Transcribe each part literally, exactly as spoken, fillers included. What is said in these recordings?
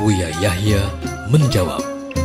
Buya Yahya menjawab.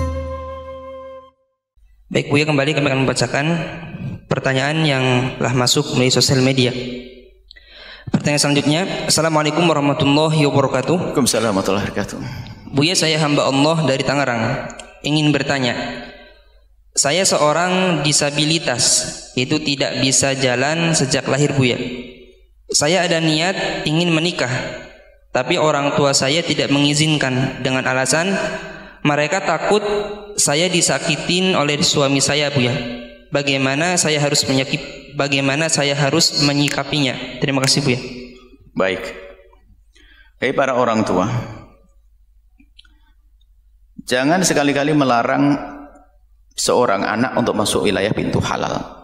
Baik Buya, kembali kami akan membacakan pertanyaan yang telah masuk melalui sosial media. Pertanyaan selanjutnya, Assalamualaikum warahmatullahi wabarakatuh. Waalaikumsalam warahmatullahi wabarakatuh. Buya, saya hamba Allah dari Tangerang, ingin bertanya. Saya seorang disabilitas, itu tidak bisa jalan sejak lahir Buya. Saya ada niat ingin menikah, tapi orang tua saya tidak mengizinkan dengan alasan mereka takut saya disakitin oleh suami saya Buya. Bagaimana saya harus menyakip, bagaimana saya harus menyikapinya? Terima kasih Buya. Baik. Hei para orang tua, jangan sekali-kali melarang seorang anak untuk masuk wilayah pintu halal.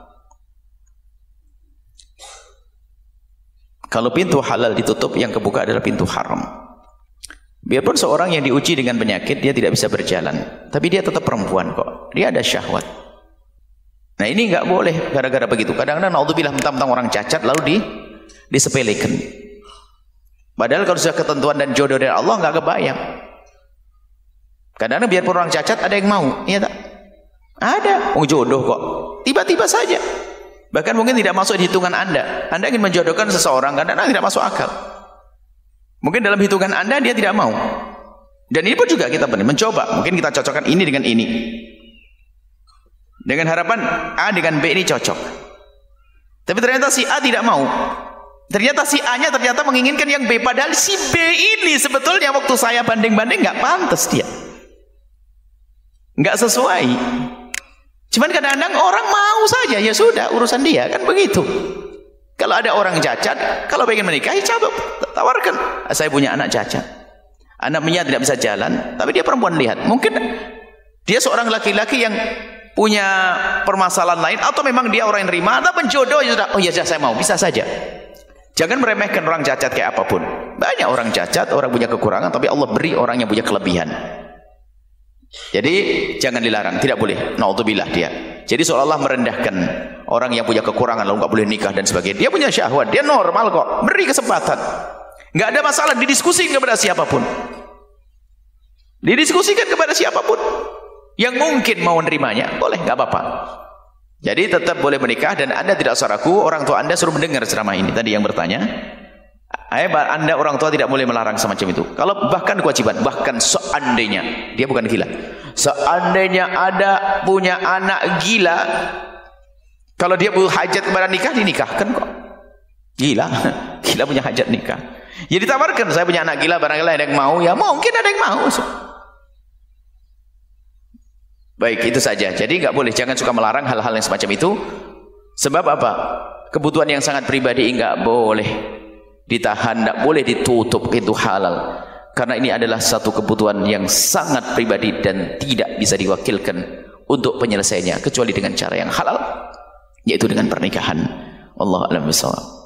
Kalau pintu halal ditutup, yang kebuka adalah pintu haram. Biarpun seorang yang diuji dengan penyakit, dia tidak bisa berjalan, tapi dia tetap perempuan kok. Dia ada syahwat. Nah ini nggak boleh gara-gara begitu. Kadang-kadang naudzubillah mentang-mentang orang cacat lalu di disepelekan. Padahal kalau sudah ketentuan dan jodoh dari Allah nggak kebayang. Kadang-kadang biarpun orang cacat ada yang mau, iya tak? Ada, oh jodoh kok. Tiba-tiba saja. Bahkan mungkin tidak masuk di hitungan Anda. Anda ingin menjodohkan seseorang, kadang-kadang tidak masuk akal. Mungkin dalam hitungan Anda dia tidak mau. Dan ini pun juga kita benar mencoba. Mungkin kita cocokkan ini dengan ini. Dengan harapan A dengan B ini cocok. Tapi ternyata si A tidak mau. Ternyata si A-nya ternyata menginginkan yang B. Padahal si B ini sebetulnya waktu saya banding-banding nggak pantas dia. Nggak sesuai. Cuman kadang-kadang orang mau saja, ya sudah urusan dia, kan begitu. Kalau ada orang cacat, kalau pengen menikahi, coba tawarkan. Saya punya anak cacat, anaknya tidak bisa jalan, tapi dia perempuan, lihat. Mungkin dia seorang laki-laki yang punya permasalahan lain, atau memang dia orang yang nerima, atau penjodoh, ya sudah, oh ya saya mau, bisa saja. Jangan meremehkan orang cacat kayak apapun. Banyak orang cacat, orang punya kekurangan, tapi Allah beri orang yang punya kelebihan. Jadi jangan dilarang, tidak boleh. Naudzubillah dia. Jadi seolah-olah merendahkan orang yang punya kekurangan lalu nggak boleh nikah dan sebagainya. Dia punya syahwat, dia normal kok. Beri kesempatan. Nggak ada masalah, didiskusikan kepada siapapun. Didiskusikan kepada siapapun yang mungkin mau menerimanya, boleh, nggak apa-apa. Jadi tetap boleh menikah dan Anda tidak usah ragu. Orang tua Anda suruh mendengar ceramah ini. Tadi yang bertanya, Anda orang tua tidak boleh melarang semacam itu. Kalau bahkan kewajiban, bahkan seandainya dia bukan gila, seandainya ada punya anak gila, kalau dia punya hajat kepada nikah, dinikahkan kok. Gila, gila punya hajat nikah. Ya ditawarkan, saya punya anak gila, barangkali ada yang mau, ya mungkin ada yang mau. Baik, itu saja. Jadi nggak boleh, jangan suka melarang hal-hal yang semacam itu. Sebab apa? Kebutuhan yang sangat pribadi nggak boleh ditahan, tidak boleh ditutup, itu halal. Karena ini adalah satu kebutuhan yang sangat pribadi dan tidak bisa diwakilkan untuk penyelesaiannya kecuali dengan cara yang halal, yaitu dengan pernikahan. Wallahu a'lam bishawab.